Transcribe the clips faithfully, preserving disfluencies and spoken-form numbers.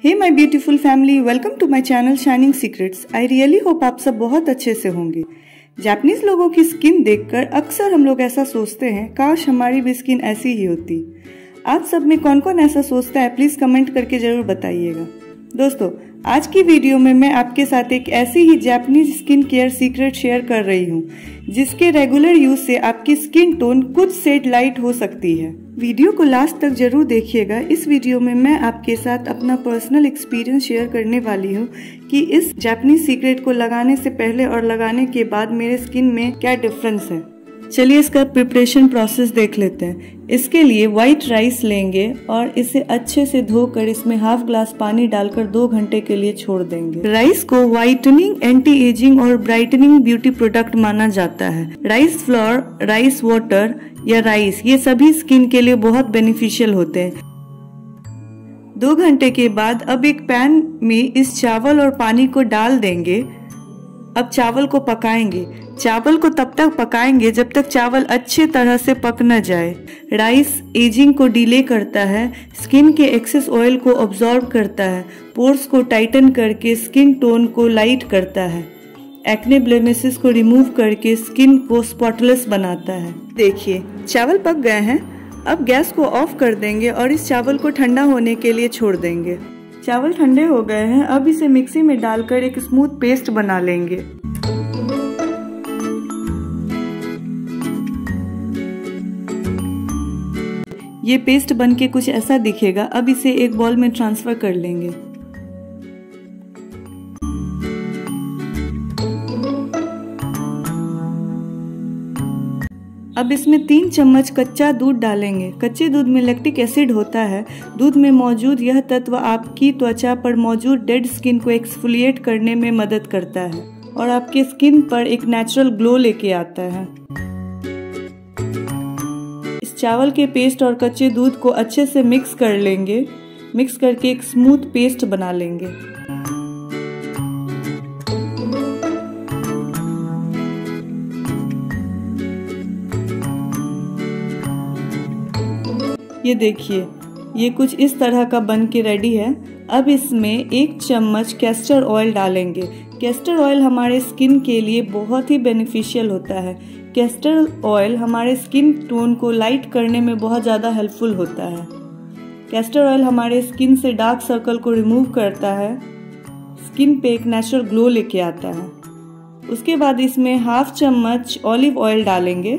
Hey my beautiful family, welcome to my channel shining secrets. I really hope आप सब बहुत अच्छे से होंगे। जापानीज लोगों की स्किन देखकर अक्सर हम लोग ऐसा सोचते हैं, काश हमारी भी स्किन ऐसी ही होती। आप सब में कौन कौन ऐसा सोचता है, प्लीज कमेंट करके जरूर बताइएगा। दोस्तों, आज की वीडियो में मैं आपके साथ एक ऐसी ही Japanese skin care secret share कर रही हूँ, जिसके रेगुलर यूज से आपकी स्किन टोन कुछ शेड लाइट हो सकती है। वीडियो को लास्ट तक जरूर देखिएगा। इस वीडियो में मैं आपके साथ अपना पर्सनल एक्सपीरियंस शेयर करने वाली हूँ कि इस जापानीज सीक्रेट को लगाने से पहले और लगाने के बाद मेरे स्किन में क्या डिफरेंस है। चलिए इसका प्रिपरेशन प्रोसेस देख लेते हैं। इसके लिए व्हाइट राइस लेंगे और इसे अच्छे से धोकर इसमें हाफ ग्लास पानी डालकर दो घंटे के लिए छोड़ देंगे। राइस को व्हाइटनिंग, एंटी एजिंग और ब्राइटनिंग ब्यूटी प्रोडक्ट माना जाता है। राइस फ्लोर, राइस वाटर या राइस, ये सभी स्किन के लिए बहुत बेनिफिशियल होते हैं। दो घंटे के बाद अब एक पैन में इस चावल और पानी को डाल देंगे। अब चावल को पकाएंगे। चावल को तब तक पकाएंगे जब तक चावल अच्छे तरह से पक न जाए। राइस एजिंग को डिले करता है, स्किन के एक्सेस ऑयल को अब्सॉर्ब करता है, पोर्स को टाइटन करके स्किन टोन को लाइट करता है, एक्ने ब्लेमिसेस को रिमूव करके स्किन को स्पॉटलेस बनाता है। देखिए चावल पक गए हैं। अब गैस को ऑफ कर देंगे और इस चावल को ठंडा होने के लिए छोड़ देंगे। चावल ठंडे हो गए हैं। अब इसे मिक्सी में डालकर एक स्मूथ पेस्ट बना लेंगे। ये पेस्ट बनके कुछ ऐसा दिखेगा। अब इसे एक बॉल में ट्रांसफर कर लेंगे। अब इसमें तीन चम्मच कच्चा दूध डालेंगे। कच्चे दूध में लैक्टिक एसिड होता है। दूध में मौजूद यह तत्व आपकी त्वचा पर मौजूद डेड स्किन को एक्सफोलिएट करने में मदद करता है और आपके स्किन पर एक नेचुरल ग्लो लेके आता है। इस चावल के पेस्ट और कच्चे दूध को अच्छे से मिक्स कर लेंगे। मिक्स करके एक स्मूथ पेस्ट बना लेंगे। ये देखिए, ये कुछ इस तरह का बन के रेडी है। अब इसमें एक चम्मच कैस्टर ऑयल डालेंगे। कैस्टर ऑयल हमारे स्किन के लिए बहुत ही बेनिफिशियल होता है। कैस्टर ऑयल हमारे स्किन टोन को लाइट करने में बहुत ज़्यादा हेल्पफुल होता है। कैस्टर ऑयल हमारे स्किन से डार्क सर्कल को रिमूव करता है, स्किन पे एक नेचुरल ग्लो लेके आता है। उसके बाद इसमें हाफ चम्मच ऑलिव ऑयल डालेंगे।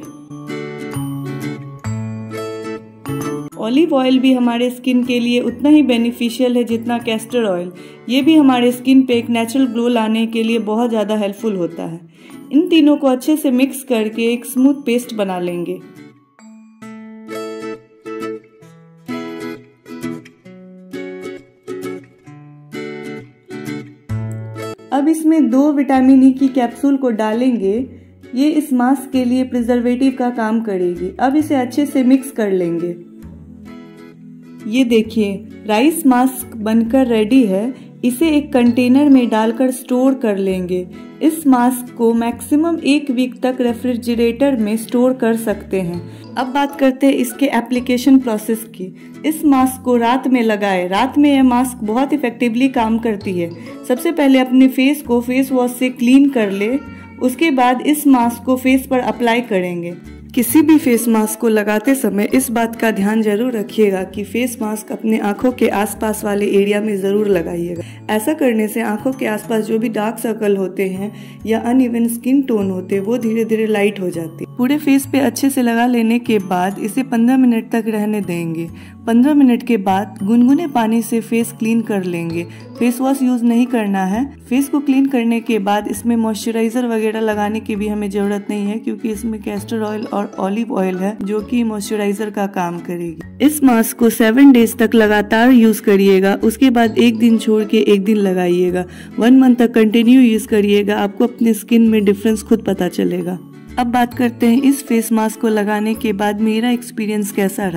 ऑलिव ऑयल भी हमारे स्किन के लिए उतना ही बेनिफिशियल है जितना कैस्टर ऑयल। ये भी हमारे स्किन पे एक नेचुरल ग्लो लाने के लिए बहुत ज़्यादा हेल्पफुल होता है। इन तीनों को अच्छे से मिक्स करके एक स्मूथ पेस्ट बना लेंगे। अब इसमें दो विटामिन ई की कैप्सूल को डालेंगे। ये इस मास्क के लिए प्रिजर्वेटिव का काम करेगी। अब इसे अच्छे से मिक्स कर लेंगे। ये देखिए, राइस मास्क बनकर रेडी है। इसे एक कंटेनर में डालकर स्टोर कर लेंगे। इस मास्क को मैक्सिमम एक वीक तक रेफ्रिजरेटर में स्टोर कर सकते हैं। अब बात करते हैं इसके एप्लीकेशन प्रोसेस की। इस मास्क को रात में लगाएं। रात में यह मास्क बहुत इफेक्टिवली काम करती है। सबसे पहले अपने फेस को फेस वॉश से क्लीन कर ले। उसके बाद इस मास्क को फेस पर अप्लाई करेंगे। किसी भी फेस मास्क को लगाते समय इस बात का ध्यान जरूर रखिएगा कि फेस मास्क अपने आंखों के आसपास वाले एरिया में जरूर लगाइएगा। ऐसा करने से आंखों के आसपास जो भी डार्क सर्कल होते हैं या अनइवन स्किन टोन होते हैं वो धीरे धीरे लाइट हो जाती है। पूरे फेस पे अच्छे से लगा लेने के बाद इसे पंद्रह मिनट तक रहने देंगे। पंद्रह मिनट के बाद गुनगुने पानी से फेस क्लीन कर लेंगे। फेस वॉश यूज नहीं करना है। फेस को क्लीन करने के बाद इसमें मॉइस्चराइजर वगैरह लगाने की भी हमें जरूरत नहीं है, क्योंकि इसमें कैस्टर ऑयल और ऑलिव ऑयल है जो कि मॉइस्चराइजर का काम करेगी। इस मास्क को सेवन डेज तक लगातार यूज करिएगा। उसके बाद एक दिन छोड़ के एक दिन लगाइएगा। वन मंथ तक कंटिन्यू यूज करिएगा। आपको अपने स्किन में डिफरेंस खुद पता चलेगा। अब बात करते हैं इस फेस मास्क को लगाने के बाद मेरा एक्सपीरियंस कैसा रहा।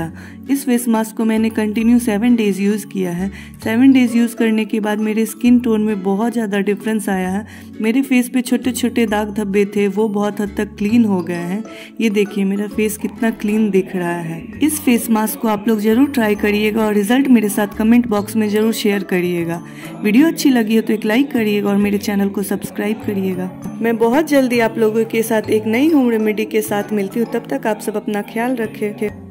इस फेस मास्क को मैंने कंटिन्यू सेवन डेज यूज़ किया है। सेवन डेज यूज़ करने के बाद मेरे स्किन टोन में बहुत ज़्यादा डिफरेंस आया है। मेरे फेस पे छोटे छोटे दाग धब्बे थे, वो बहुत हद तक क्लीन हो गए हैं। ये देखिए मेरा फेस कितना क्लीन दिख रहा है। इस फेस मास्क को आप लोग ज़रूर ट्राई करिएगा और रिजल्ट मेरे साथ कमेंट बॉक्स में ज़रूर शेयर करिएगा। वीडियो अच्छी लगी हो तो एक लाइक करिएगा और मेरे चैनल को सब्सक्राइब करिएगा। मैं बहुत जल्दी आप लोगों के साथ एक नई होम रेमेडी के साथ मिलती हूँ। तब तक आप सब अपना ख्याल रखें।